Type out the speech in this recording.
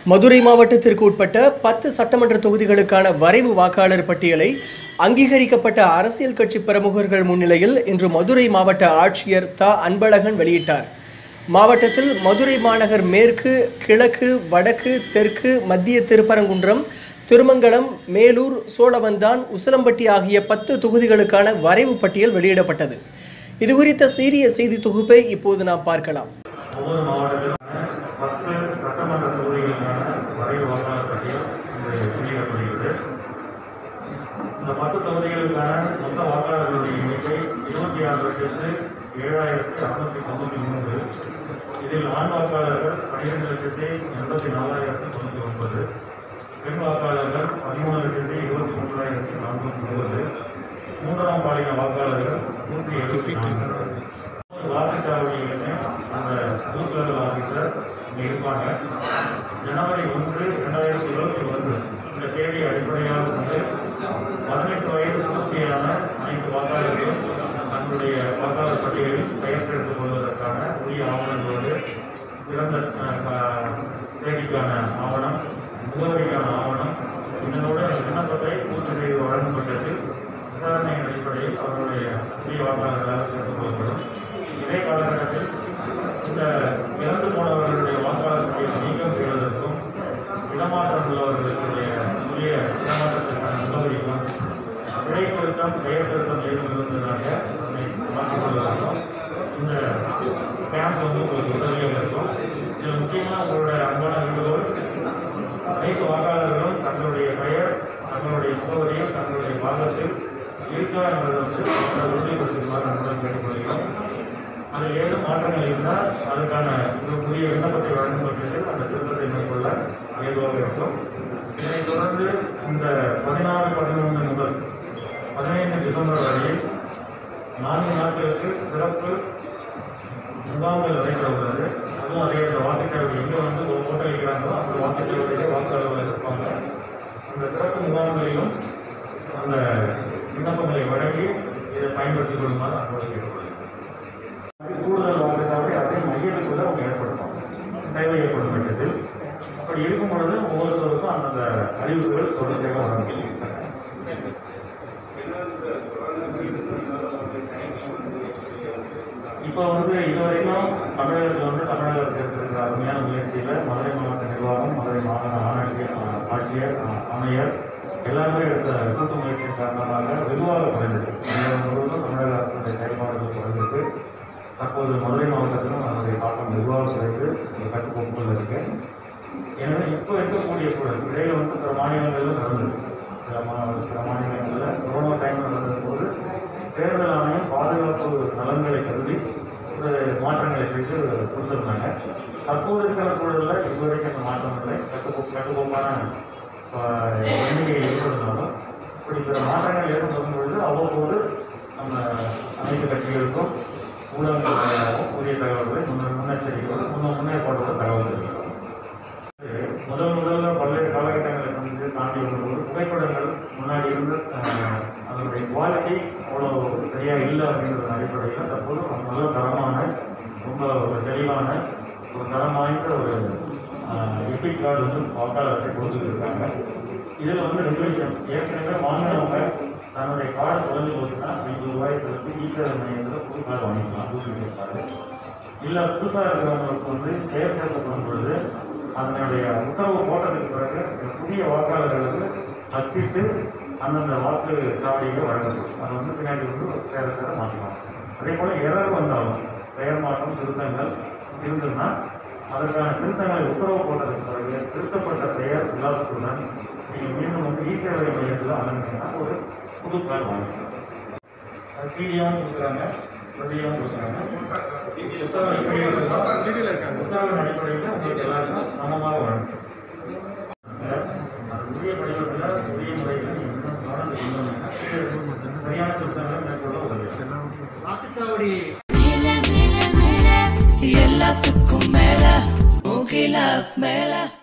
மதுரை மாவட்டத்திற்கு உட்பட்ட 10 சட்டமன்ற தொகுதிகளுக்கான வரைவு வாக்காளர் பட்டியலை அங்கீகரிக்கப்பட்ட அரசியல் கட்சி பிரமுகர்கள் முன்னிலையில் இன்று மதுரை மாவட்ட ஆட்சியர் த. அன்பழகன் வெளியிட்டார். மாவட்டத்தில் மதுரை மாநகர் மேற்கு, கிழக்கு, வடக்கு, தெற்கு, மத்திய திருப்பரங்குன்றம், திருமங்கலம், மேலூர், சோழவந்தான், உசிலம்பட்டி ஆகிய 10 தொகுதிகளுக்கான வரைவு பட்டியல் வெளியிடப்பட்டது. இதுகுறித்த சீரிய செய்தி தொகுப்பை இப்போது நாம் பார்க்கலாம். இந்த 10 தொகுதிகளுக்கான மொத்த வாக்காளர்களுடைய எண்ணிக்கை 26,07,693. இதில் ஆண் வாக்காளர்கள் 12,84,099, பெண் வாக்காளர்கள் 13,23,420, மூன்றாம் பாலின வாக்காளர்கள் 174. வாக்குச்சாவடிகளுமே அந்த பூத் லெவல் ஆஃபீஸர் இங்கே இருப்பாங்க. ஜனவரி 1, 2021 இந்த தேதியை அடிப்படையாக கொண்டு 18 வயது பூர்த்தியான அனைத்து வாக்காளர்களும் தங்களுடைய வாக்காளர் பட்டியலில் பெயர் சேர்த்துக் கொள்வதற்கான உரிய ஆவணங்களோடு பிறந்த தேதிக்கான ஆவணம், முகவரிக்கான ஆவணம், இதனோட விண்ணப்பத்தை பூர்த்தி செய்து வழங்கப்பட்டது விசாரணையின் அடிப்படையில் அவர்களுடைய உரிய வாக்காளர்களாக சேர்த்துக் கொள்ளப்படும். இதே காலகட்டத்தில் இந்த இறந்து போனவர்களுடைய வாக்காளர் பட்டியலை நீக்கம் செய்வதற்கும் இடமாற்றம் உள்ளவர்களுடைய உரிய இடமாற்றத்திற்கான முகவரிக்கும் விடை திருத்தம், பெயர் திருத்தம் ஏதும் இருந்ததாக மாற்றிக் கொள்வதற்கும் இந்த கேம்ப் உங்களுக்கு உதவியாக இருக்கும். இதில் முக்கியமாக உங்களுடைய அன்பான வேண்டுகோள், அனைத்து வாக்காளர்களும் தங்களுடைய பெயர், தங்களுடைய முகவரியும் தங்களுடைய பாகத்தில் இருக்கா என்பதை உறுதிப்படுத்துமாறு அன்புடன் கேட்டுக்கொள்கிறோம். அதில் ஏதும் மாற்றங்கள் இருந்தால் அதுக்கான புதிய விண்ணப்பத்தை வழங்கப்பட்டது அந்த திருத்தத்தை மேற்கொள்ள ஏதுவாக இருக்கும். இதைத் தொடர்ந்து இந்த 16-11 முதல் 15 டிசம்பர் வரையில் 4 நாட்களுக்கு சிறப்பு முகாம்கள் நடைபெற உள்ளது. அதுவும் அதே வாக்குச்சாவடி எங்கே வந்து ஓட்டளிக்கிறாங்களோ அந்த வாக்குச்சாவடியிலே வாக்காளர்கள் இருப்பாங்க. அந்த சிறப்பு முகாம்களிலும் அந்த விண்ணப்பங்களை வழங்கி இதை பயன்படுத்திக் கொள்ளுமாறு அன்போடு கேட்டுக்கொள்கிறேன். கூடுதல் வாக்குச்சாவடி அதே மையத்துக்குள்ள அவங்க ஏற்படுத்தும் தேவை ஏற்படும் பட்சத்தில். அப்படி இருக்கும் பொழுது ஒவ்வொருத்தருக்கும் அந்தந்த அறிவிப்புகள் தொடர்ச்சியாக வழங்கும். இப்போ இதுவரைக்கும் தமிழகத்தில் தமிழக அரசு எடுத்திருக்கிற அருமையான முயற்சியில் மதுரை மாவட்ட நிர்வாகம், மதுரை மாவட்ட ஆட்சியர், ஆணையர் எல்லாருமே எடுத்த கூட்டு முயற்சியின் காரணமாக வெகுவாக குறைந்தது. தமிழகம் முழுவதும் தமிழக அரசுடைய செயல்பாடுகள் குறைந்தது. தற்போது மதுரை மாவட்டத்திலும் அதனுடைய தாக்கம் வெகுவாக குறைந்து கட்டுக்கோப்புகள் இருக்கு. எனவே இப்போ இருக்கக்கூடிய சூழல் இடையில பிற மாநிலங்களிலும் நடந்தது. சில மாநிலங்களில் கொரோனா டைம் நடந்த போது தேர்தல் ஆணையம் பாதுகாப்பு நலன்களை கருதி ஒரு மாற்றங்களை செய்து கொடுத்துருந்தாங்க. தற்போது இருக்கிற சூழலில் இதுவரைக்கும் அந்த மாற்றம் இல்லை. கட்டுக்கோப்பான எண்ணிக்கை ஏற்படுத்தினாலும் இப்படி பிற மாற்றங்கள் ஏற்படும் பொழுது அவ்வப்போது நம்ம அனைத்து கட்சிகளுக்கும் ஊடகங்கள் வழியாகவும் உரிய தகவல்களை முன்னெச்சரிக்கையோடு முன்னேற்பாட்டோட தகவல்கள் முதல்ல பல்வேறு காலகட்டங்களை தாண்டி வரும்போது புகைப்படங்கள் முன்னாடி இருந்து அதனுடைய குவாலிட்டி அவ்வளோ சரியாக இல்லை அப்படிங்கிற அடிப்படையில் தற்போது நல்ல தரமான, ரொம்ப ஒரு தெளிவான, ஒரு தரம் வாய்ந்த ஒரு எபிக் கார்டு வாக்காளர் அட்டை கொடுத்துருக்காங்க. இதில் ரெகுலேஷன் ஏற்கனவே வாங்கினவங்க தன்னுடைய கார்டு குறைஞ்சு போச்சுன்னா 50 ரூபாய் செலுத்தி ஈஸியாக மையத்தில் புது கார்டு வாங்கிக்கலாம், டூப்ளிகேட் கார்டு. இல்லை புதுசாக இருக்கிறவங்களுக்கு பெயர் சேர்க்கப்படும் பொழுது அதனுடைய உத்தரவு போட்டதுக்கு பிறகு புதிய வாக்காளர்களுக்கு அச்சிட்டு அந்தந்த வாக்கு சாவடிகளை வழங்கப்படும். அது பின்னாடி சேர மாற்றலாம். அதே போல் எரர் வந்தாலும் பெயர் மாற்றம் திருத்தங்கள் இருந்ததுன்னா அதற்கான திருத்தங்களை உத்தரவு போட்டதுக்கு பிறகு திருத்தப்பட்ட பெயர் விலாசத்துடன் நீங்கள் மீண்டும் ஈசேவை மையத்தில் அணுகுங்கன்னா ஒரு புது கார்டு வாங்கிக்கலாம். சிடியாவும் கொடுக்குறாங்க, பிரதியாகவும் கொடுக்குறாங்க. உத்தரவின் அடிப்படையில் உங்களுக்கு எல்லாருக்கும் சமமாக வழங்கும். உரிய படிவத்தில் உரிய முறையில் சரியான திருத்தங்களை மேற்கொள்ள உதவி. வாக்குச்சாவடி எல்லாத்துக்கும் மேல